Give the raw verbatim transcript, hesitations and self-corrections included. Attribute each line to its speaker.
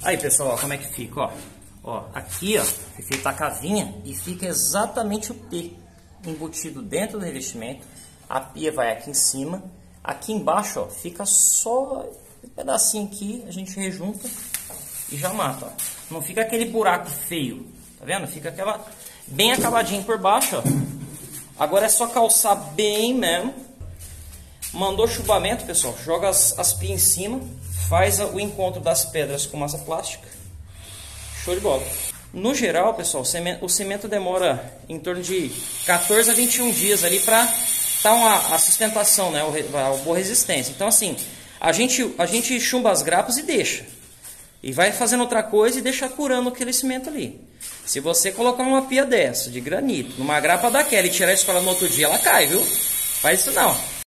Speaker 1: Aí, pessoal, ó, como é que fica, ó. Ó, aqui, ó, foi feita a cavinha e fica exatamente o P embutido dentro do revestimento. A pia vai aqui em cima. Aqui embaixo, ó, fica só um pedacinho aqui, a gente rejunta e já mata, ó. Não fica aquele buraco feio, tá vendo? Fica aquela bem acabadinho por baixo, ó. Agora é só calçar bem mesmo. Mandou chubamento, pessoal, joga as, as pias em cima, faz o encontro das pedras com massa plástica. Show de bola. No geral, pessoal, o cimento, o cimento demora em torno de quatorze a vinte e um dias ali para dar uma, a sustentação, né, a boa resistência. Então, assim, a gente, a gente chumba as grapas e deixa. E vai fazendo outra coisa e deixa curando aquele cimento ali. Se você colocar uma pia dessa, de granito, numa grapa daquela e tirar a escola no outro dia, ela cai, viu? Faz isso não.